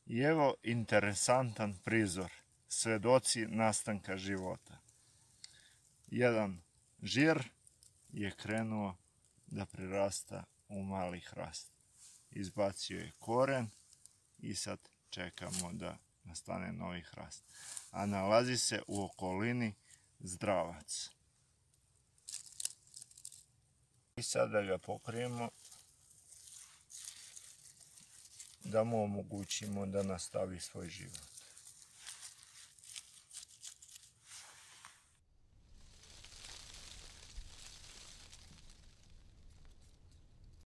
I evo interesantan prizor, svedoci nastanka života. Jedan žir je krenuo da prirasta u mali hrast. Izbacio je koren i sad čekamo da nastane novi hrast. A nalazi se u okolini zdravac. I sad da ga pokrijemo, da mu omogućimo da nastavi svoj život.